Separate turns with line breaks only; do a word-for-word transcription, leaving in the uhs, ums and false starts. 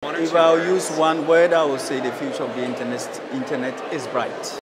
If I'll use one word, I will say the future of the internet, internet is bright.